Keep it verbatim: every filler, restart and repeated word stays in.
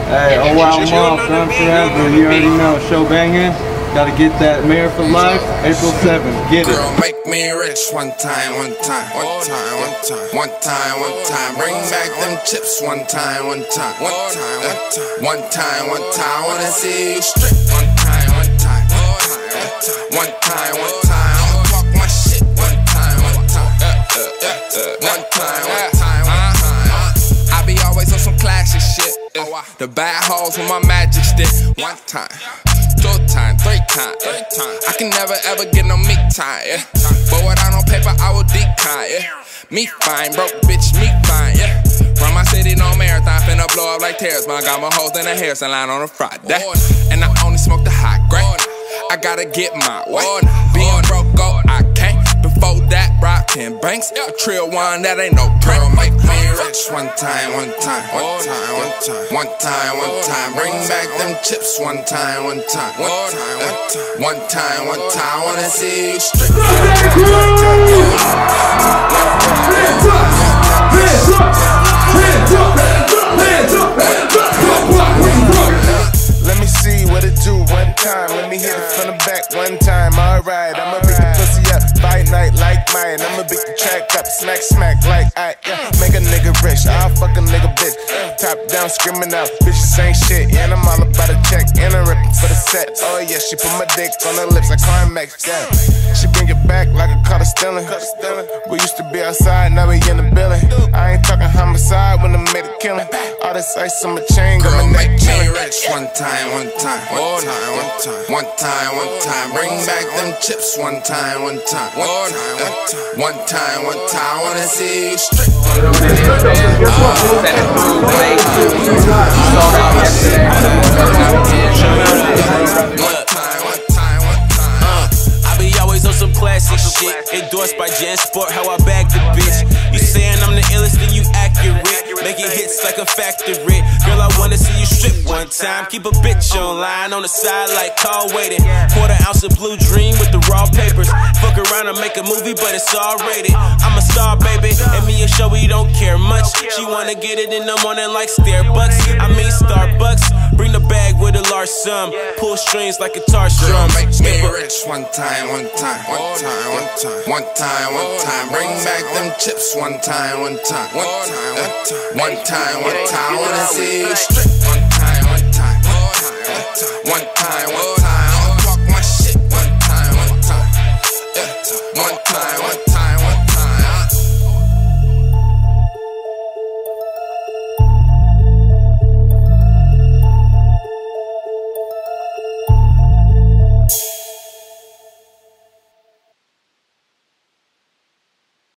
Hey, oh wow, mom, done forever. You already know, show banging. Gotta get that mayor for life. April seventh, get it. Girl, make me rich one time, one time, one time, one time, one time, one time. Bring back them chips one time, one time, one time, one time, one time. Wanna see you strip one time, one time, one time, one time. I'ma talk my shit one time, one time, one time, one time, one time. I be always on some classic shit. The bad hoes with my magic stick. One time, two time, three time. I can never ever get no me time. Yeah. But without no paper, I will decline. Yeah. Me fine, broke bitch, me fine. Yeah. From my city, no marathon, finna blow up like tears. But I got my hoes in the hair salon on a Friday. And I only smoke the hot grain. I gotta get my way. Being broke, go, I can't. Before that, rock ten banks. A trill one that ain't no prank. Make me rich one time, one time, one time, one time, one time, one time. Bring back them chips one time, one time, one time, one time, one time. Wanna see you straight. Let me see what it do one time. Let me hit it from the back one time. Alright, I'ma beat the pussy up. Fight night like mine. I'ma beat the track up. Smack, smack like I yeah. Make a nigga rich. I'll fuck a nigga bitch. Top down, screaming out. Bitches ain't shit. And I'm all about a check. And I'm ripping for the set. Oh yeah, she put my dick on her lips like Carmex. Yeah. She bring it back like a cutter stealing. We used to be outside, now we in the building. I ain't talking homicide when I made a killing. All this ice on my chain, got my neck chilling. Rich one time, one time, one time, one time, one time, one time. Bring back them chips one time, one time, one time, one time, one time. Wanna see you straight. I be always on some classic shit. Endorsed by JanSport, how I bag the bitch. You saying I'm the illest, then you accurate. Making hits like a factory. Girl, I wanna see you strip one time. Keep a bitch online on the side like call waiting. Quarter ounce of Blue Dream with the raw papers. Fuck around and make a movie, but it's all rated. I'm a star, baby, and me and Showy don't care much. She wanna get it in the morning like Starbucks. I mean Starbucks. Bring the bag with a large sum. Pull strings like a tar strum. Make me rich one time, one time, one time, one time, one time, one time. Bring back them chips one time, one time, one time, one time, one time. Wanna see you straight one time, one time, one time, one time. I'ma talk my shit one time, one time, one time, one time.